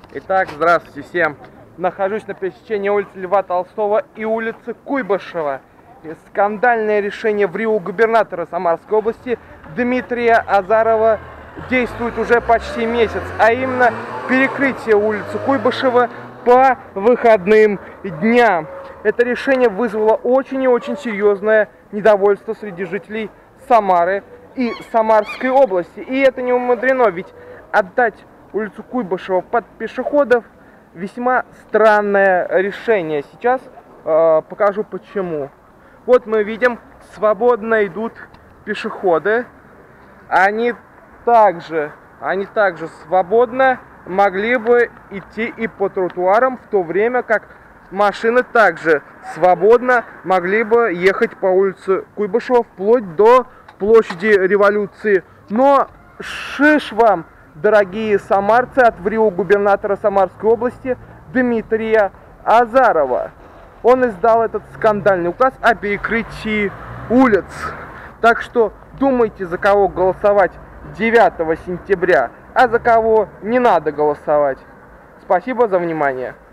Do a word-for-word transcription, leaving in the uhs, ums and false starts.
Итак, здравствуйте всем. Нахожусь на пересечении улицы Льва Толстого и улицы Куйбышева. И скандальное решение в РИО губернатора Самарской области Дмитрия Азарова действует уже почти месяц, а именно перекрытие улицы Куйбышева по выходным дням. Это решение вызвало очень и очень серьезное недовольство среди жителей Самары и Самарской области. И это не умудрено, ведь отдать улицу Куйбышева под пешеходов весьма странное решение. Сейчас э, покажу почему. Вот мы видим, свободно идут пешеходы. Они также, они также свободно могли бы идти и по тротуарам, в то время как машины также свободно могли бы ехать по улице Куйбышева вплоть до площади Революции. Но шиш вам, дорогие самарцы, от ВРИО губернатора Самарской области Дмитрия Азарова. Он издал этот скандальный указ о перекрытии улиц. Так что думайте, за кого голосовать девятого сентября, а за кого не надо голосовать. Спасибо за внимание.